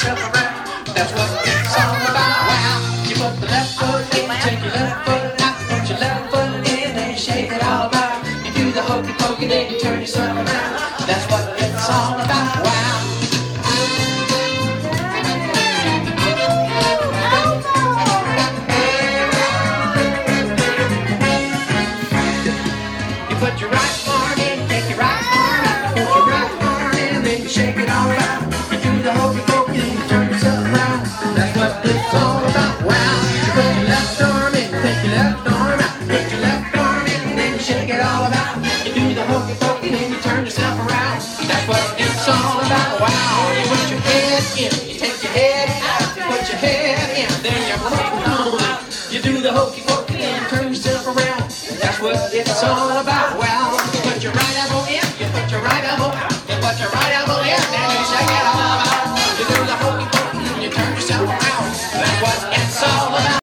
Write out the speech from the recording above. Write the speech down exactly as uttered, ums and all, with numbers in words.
yourself around. That's what it's all about. Wow. You put the left foot in, take your left foot out, put your left foot in, and you shake it all about. You do the hokey pokey, then you turn yourself around. That's what it's all about. Wow. You put your right arm in, take your right arm out, put your right arm in, then you shake it all out. You do the hokey pokey, then you turn yourself around. That's what it's all about. Wow. You put your left arm in, take your left arm out, put your left arm in, then you shake it all about. You do the hokey pokey, then you turn yourself around. That's what it's all about. Wow. You put your head in, you take your head out, you put your head in, then you put it all out. You do the hokey pokey, then you turn yourself around. That's what it's all about.